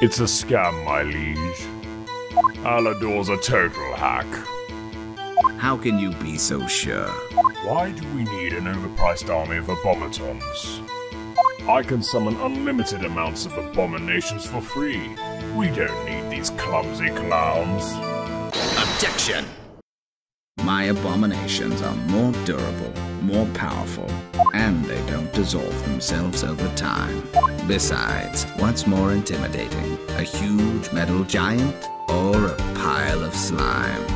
It's a scam, my liege. Alador's a total hack. How can you be so sure? Why do we need an overpriced army of abomatons? I can summon unlimited amounts of abominations for free. We don't need these clumsy clowns. Objection! My abominations are more durable, more powerful, and they don't dissolve themselves over time. Besides, what's more intimidating? A huge metal giant or a pile of slime?